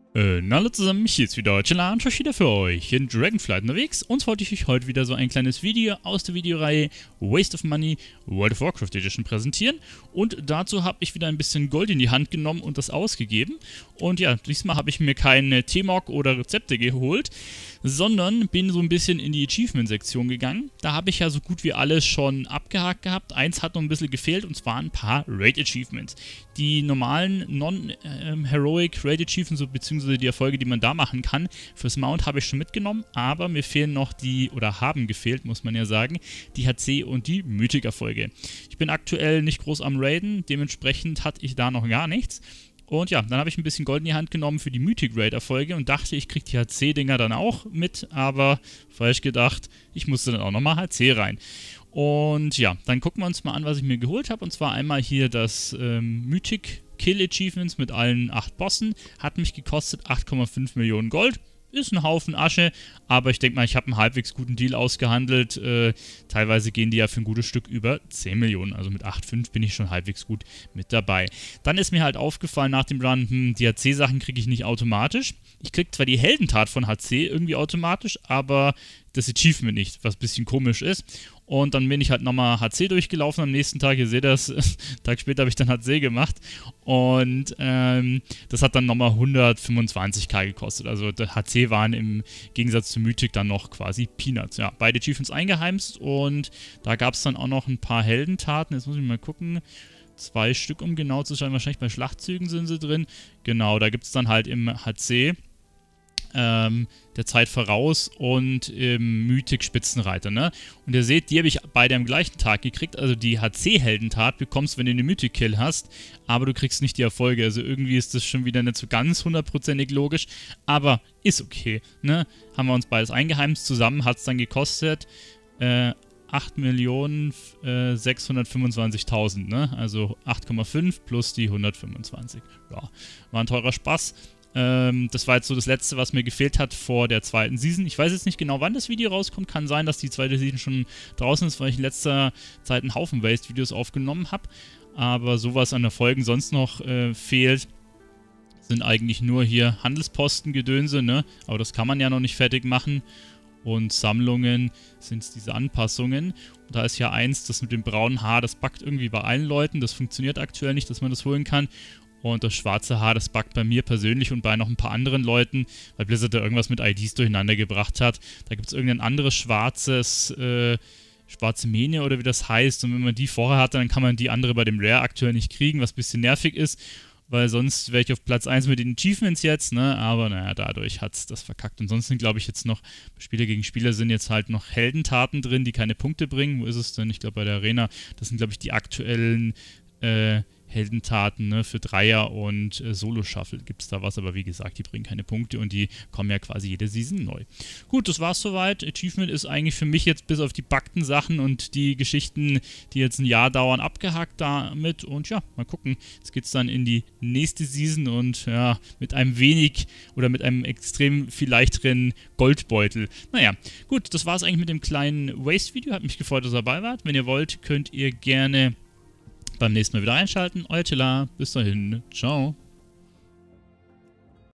Hallo zusammen, hier ist wieder Chilla und wieder für euch in Dragonflight unterwegs. Und wollte ich euch heute wieder so ein kleines Video aus der Videoreihe Waste of Money World of Warcraft Edition präsentieren. Und dazu habe ich wieder ein bisschen Gold in die Hand genommen und das ausgegeben. Und ja, diesmal habe ich mir keine T-Mog oder Rezepte geholt, sondern bin so ein bisschen in die Achievement-Sektion gegangen. Da habe ich ja so gut wie alles schon abgehakt gehabt. Eins hat noch ein bisschen gefehlt, und zwar ein paar Raid-Achievements. Die normalen Non-Heroic Raid-Achievements, so, beziehungsweise die Erfolge, die man da machen kann, fürs Mount habe ich schon mitgenommen, aber mir fehlen noch die, oder haben gefehlt, muss man ja sagen, die HC und die Mythic-Erfolge. Ich bin aktuell nicht groß am Raiden, dementsprechend hatte ich da noch gar nichts. Und ja, dann habe ich ein bisschen Gold in die Hand genommen für die Mythic Raid-Erfolge und dachte, ich kriege die HC-Dinger dann auch mit, aber falsch gedacht, ich musste dann auch nochmal HC rein. Und ja, dann gucken wir uns mal an, was ich mir geholt habe. Und zwar einmal hier das Mythic Kill Achievements mit allen 8 Bossen. Hat mich gekostet 8,5 Millionen Gold. Ist ein Haufen Asche, aber ich denke mal, ich habe einen halbwegs guten Deal ausgehandelt. Teilweise gehen die ja für ein gutes Stück über 10 Millionen. Also mit 8,5 bin ich schon halbwegs gut mit dabei. Dann ist mir halt aufgefallen nach dem Run, die HC-Sachen kriege ich nicht automatisch. Ich kriege zwar die Heldentat von HC irgendwie automatisch, aber das Achievement nicht, was ein bisschen komisch ist. Und dann bin ich halt nochmal HC durchgelaufen am nächsten Tag. Ihr seht das, einen Tag später habe ich dann HC gemacht. Und das hat dann nochmal 125k gekostet. Also der HC waren im Gegensatz zu Mythic dann noch quasi Peanuts. Ja, beide Achievements eingeheimst und da gab es dann auch noch ein paar Heldentaten. Jetzt muss ich mal gucken. 2 Stück, um genau zu sein. Wahrscheinlich bei Schlachtzügen sind sie drin. Genau, da gibt es dann halt im HC der Zeit voraus und im Mythic Spitzenreiter, ne? Und ihr seht, die habe ich beide am gleichen Tag gekriegt. Also die HC-Heldentat bekommst du, wenn du eine Mythic Kill hast, aber du kriegst nicht die Erfolge. Also irgendwie ist das schon wieder nicht so ganz hundertprozentig logisch, aber ist okay, ne? Haben wir uns beides eingeheimst. Zusammen hat es dann gekostet 8.625.000, ne? Also 8,5 plus die 125. Ja, war ein teurer Spaß. Das war jetzt so das Letzte, was mir gefehlt hat vor der zweiten Season. Ich weiß jetzt nicht genau, wann das Video rauskommt. Kann sein, dass die zweite Season schon draußen ist, weil ich in letzter Zeit einen Haufen Waste-Videos aufgenommen habe. Aber sowas an Erfolgen sonst noch fehlt, sind eigentlich nur hier Handelsposten-Gedönse, ne? Aber das kann man ja noch nicht fertig machen. Und Sammlungen sind diese Anpassungen. Und da ist ja eins, das mit dem braunen Haar, das buggt irgendwie bei allen Leuten. Das funktioniert aktuell nicht, dass man das holen kann. Und das schwarze Haar, das buggt bei mir persönlich und bei noch ein paar anderen Leuten, weil Blizzard da irgendwas mit IDs durcheinander gebracht hat. Da gibt es irgendein anderes schwarze Mähne oder wie das heißt. Und wenn man die vorher hatte, dann kann man die andere bei dem Rare aktuell nicht kriegen, was ein bisschen nervig ist. Weil sonst wäre ich auf Platz 1 mit den Achievements jetzt, ne? Aber naja, dadurch hat es das verkackt. Ansonsten glaube ich jetzt noch, Spieler gegen Spieler sind jetzt halt noch Heldentaten drin, die keine Punkte bringen. Wo ist es denn? Ich glaube bei der Arena. Das sind glaube ich die aktuellen Heldentaten, ne, für Dreier und Solo-Shuffle gibt es da was, aber wie gesagt, die bringen keine Punkte und die kommen ja quasi jede Season neu. Gut, das war's soweit. Achievement ist eigentlich für mich jetzt bis auf die buggten Sachen und die Geschichten, die jetzt ein Jahr dauern, abgehakt damit und ja, mal gucken. Jetzt geht's dann in die nächste Season und ja, mit einem wenig oder mit einem extrem viel leichteren Goldbeutel. Naja, gut, das war's eigentlich mit dem kleinen Waste-Video. Hat mich gefreut, dass ihr dabei wart. Wenn ihr wollt, könnt ihr gerne beim nächsten Mal wieder einschalten. Euer Chilla. Bis dahin. Ciao.